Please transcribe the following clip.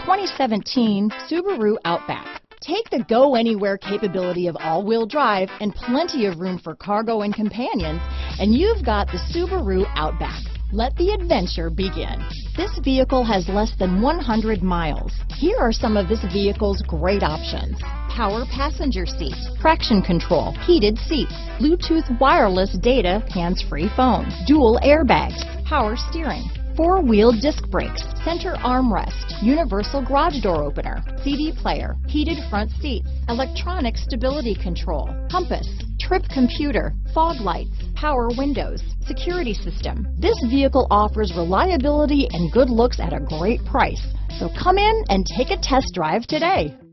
2017 Subaru Outback. Take the go-anywhere capability of all-wheel drive and plenty of room for cargo and companions, and you've got the Subaru Outback. Let the adventure begin. This vehicle has less than 100 miles. Here are some of this vehicle's great options: power passenger seat, traction control, heated seats, Bluetooth wireless data, hands-free phone, dual airbags, power steering, four-wheel disc brakes, center armrest, universal garage door opener, CD player, heated front seats, electronic stability control, compass, trip computer, fog lights, power windows, security system. This vehicle offers reliability and good looks at a great price. So come in and take a test drive today.